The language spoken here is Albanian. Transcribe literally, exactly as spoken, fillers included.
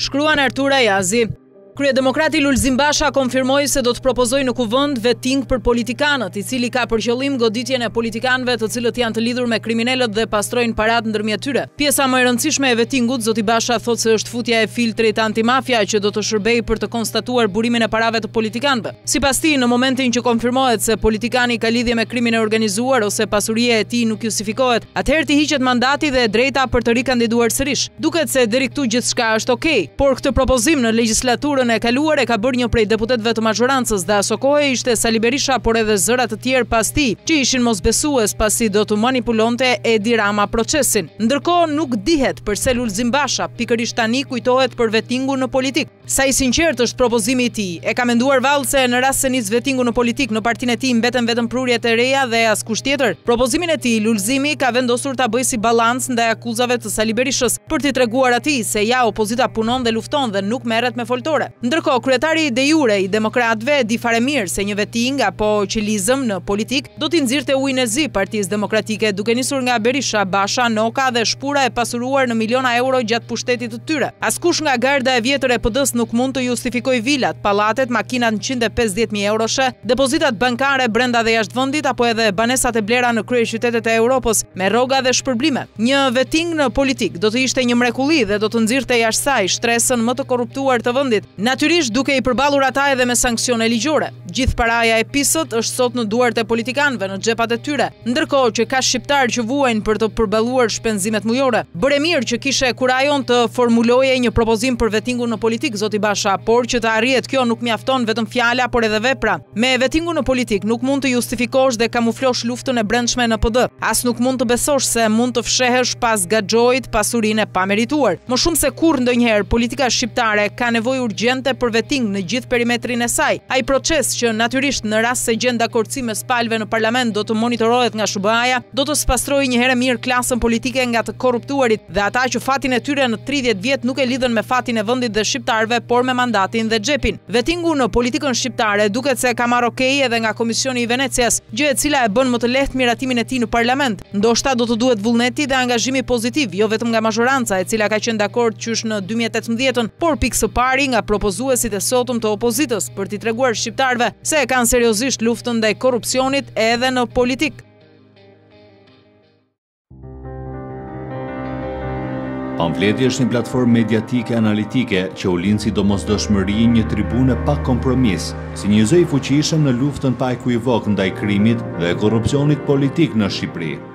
Shkruan Artur Ajazi. Kryedemokrati Lulzim Basha konfirmoi se do të propozojë në kuvend vetting për politikanët, i cili ka për qëllim goditjen e politikanëve të cilët janë të lidhur me kriminalët dhe pastrojnë parat ndërmjet tyre. Pjesa më e rëndësishme e vettingut, zoti Basha thotë se është futja e filtrit antimafia që do të shërbejë për të konstatuar burimin e parave të politikanëve. Sipas tij, në momentin që konfirmohet se politikani ka lidhje me krimin e organizuar ose pasuria e tij nuk justifikohet, atëherë t'i hiqet mandati dhe e drejta për të rikandiduar sërish. Duket se deri këtu gjithçka është okay, por këtë propozim në legjislaturën e kaluar e ka bërë një prej deputetëve të mazhorancës dhe aso kohë ishte Sali Berisha, por edhe zëra të tjerë pas tij, që ishin mosbesues pasi do të manipulonte Edi Rama procesin. Ndërkohë nuk dihet pse Lulzim Basha pikërisht tani kujtohet për vettingun në politik. Sa i sinqert është propozimi i tij, e ka menduar vallë se në rast se nis vettingu në politik, në partinë e tij mbeten vetëm prurjet e reja dhe askush tjetër. Propozimin e tij, Lulzimi ka vendosur ta bëjë si balans ndaj akuzave të Sali Berishës për t'i treguar atij se ja opozita punon dhe lufton dhe nuk merret me foltore. Ndërkohë, kryetari de jure i demokratëve di fare mirë se një vetting apo qilizëm në politik do t'i nxirrte ujin e zi Partisë Demokratike, duke nisur nga Berisha, Basha, Noka dhe shpura e pasuruar në miliona euro gjatë pushtetit të tyre. Askush nga garda e vjetër e P D-s nuk mund të justifikojë vilat, pallatet, makinat në njëzet e pesëdhjetë mijë euroshe, depozitat bankare brenda dhe jashtë vendit apo edhe banesat e blera në kryeqytetet e Europës me rroga dhe shpërblime. Një vetting në politik do të ishte një mrekulli dhe do të nxirrte jashtë saj shtresën më të korruptuar të vendit. Natyrisht duke i përballur ata edhe me sanksione ligjore. Gjithë paraja e pisët është sot në duart e politikanëve, në xhepat e tyre, ndërkohë që ka shqiptar që vuajnë për të përballuar shpenzimet mujore. Bëre mirë që kishe kurajon të formuloje një propozim për vettingun në politik, zoti Basha, por që të arrihet kjo nuk mjafton vetëm fjala, por edhe vepra. Me vettingun në politik nuk mund të justifikosh dhe kamuflosh luftën e brendshme në P D. As nuk mund të besosh se mund të fshehesh pas gaxhoit pasurinë e pamerituar. Më shumë se kurrë ndonjëherë politika shqiptare ka nevojë urgjente për vetting në gjithë perimetrin e saj. Ai proces që natyrisht në rast se gjen dakordsi me palëve në parlament do të monitorohet nga S B A-ja, do të spastrojë një herë mirë klasën politike nga të korruptuarit dhe ata që fatin e tyre në tridhjetë vjet nuk e lidhen me fatin e vendit dhe shqiptarëve, por me mandatin dhe xhepin. Vettingu në politikën shqiptare duket se ka marrë okay edhe nga Komisioni i Venecias, gjë e cila e bën më të lehtë miratimin e tij në parlament. Ndoshta do të duhet vullneti dhe angazhimi pozitiv, jo vetëm nga mazhoranca, e cila ka qenë dakord qysh në dy mijë e tetëmbëdhjetë, por pikë së pari nga propozuesit e sotëm të opozitës për t'i treguar shqiptarëve se e kanë seriozisht luftën ndaj korrupsionit edhe në politik. Pamfleti është një platformë mediatike analitike që u lind si domosdoshmëri një tribune pa kompromis, si një zë i fuqishëm në luftën pa ekuivok ndaj krimit dhe korrupsionit politik në Shqipëri.